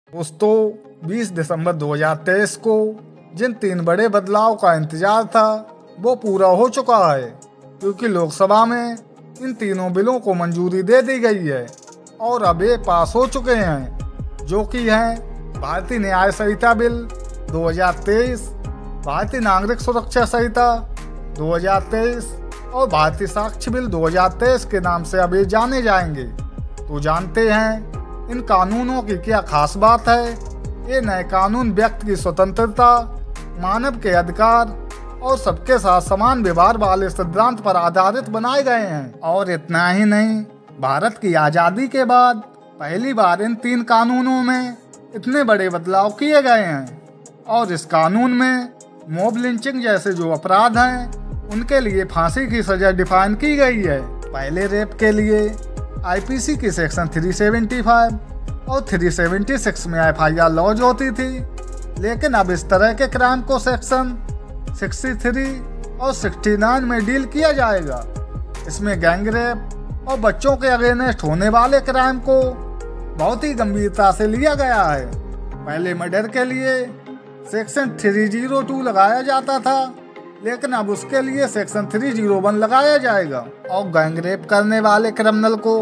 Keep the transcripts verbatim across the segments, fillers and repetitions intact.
दोस्तों बीस दिसंबर दो हज़ार तेईस को जिन तीन बड़े बदलाव का इंतजार था वो पूरा हो चुका है, क्योंकि लोकसभा में इन तीनों बिलों को मंजूरी दे दी गई है और अब ये पास हो चुके हैं, जो कि हैं भारतीय न्याय संहिता बिल दो हज़ार तेईस, भारतीय नागरिक सुरक्षा संहिता दो हज़ार तेईस और भारतीय साक्ष्य बिल दो हज़ार तेईस के नाम से अब ये जाने जाएंगे। तो जानते हैं इन कानूनों की क्या खास बात है। ये नए कानून व्यक्ति की स्वतंत्रता, मानव के अधिकार और सबके साथ समान व्यवहार वाले सिद्धांत पर आधारित बनाए गए हैं। और इतना ही नहीं, भारत की आज़ादी के बाद पहली बार इन तीन कानूनों में इतने बड़े बदलाव किए गए हैं। और इस कानून में मॉब लिंचिंग जैसे जो अपराध हैं उनके लिए फांसी की सजा डिफाइन की गई है। पहले रेप के लिए आईपीसी की सेक्शन तीन सौ पचहत्तर और तीन सौ छिहत्तर में एफ आई आर लॉन्च होती थी, लेकिन अब इस तरह के क्राइम को सेक्शन तिरसठ और उनहत्तर में डील किया जाएगा। इसमें गैंग रेप और बच्चों के अगेंस्ट होने वाले क्राइम को बहुत ही गंभीरता से लिया गया है। पहले मर्डर के लिए सेक्शन तीन सौ दो लगाया जाता था, लेकिन अब उसके लिए सेक्शन तीन सौ एक लगाया जाएगा और गैंग रेप करने वाले क्रिमिनल को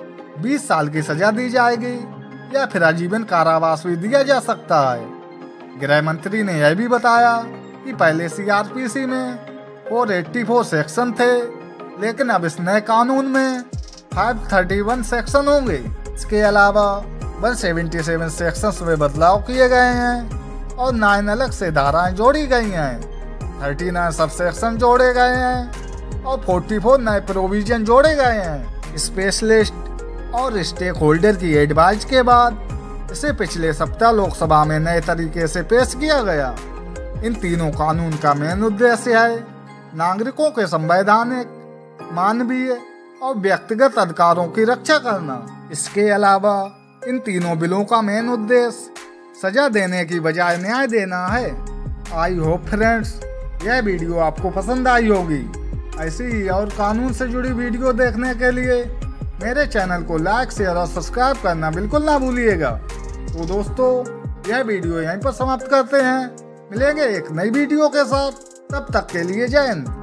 बीस साल की सजा दी जाएगी या फिर आजीवन कारावास भी दिया जा सकता है। गृह मंत्री ने यह भी बताया कि पहले सीआरपीसी में चार सौ चौरासी सेक्शन थे, लेकिन अब इस नए कानून में पाँच सौ इकतीस सेक्शन होंगे। इसके अलावा एक सौ सतहत्तर सेक्शंस में बदलाव किए गए हैं और नौ अलग से धाराएं जोड़ी गई हैं। उनतालीस सब सेक्शन जोड़े गए हैं और चौवालीस नए प्रोविजन जोड़े गए हैं। स्पेशलिस्ट और स्टेक होल्डर की एडवाइस के बाद इसे पिछले सप्ताह लोकसभा में नए तरीके से पेश किया गया। इन तीनों कानून का मेन उद्देश्य है नागरिकों के संवैधानिक, मानवीय और व्यक्तिगत अधिकारों की रक्षा करना। इसके अलावा इन तीनों बिलों का मेन उद्देश्य सजा देने की बजाय न्याय देना है। आई होप फ्रेंड्स यह वीडियो आपको पसंद आई होगी। ऐसी ही और कानून से जुड़ी वीडियो देखने के लिए मेरे चैनल को लाइक, शेयर और सब्सक्राइब करना बिल्कुल ना भूलिएगा। तो दोस्तों यह वीडियो यहीं पर समाप्त करते हैं। मिलेंगे एक नई वीडियो के साथ, तब तक के लिए जय हिंद।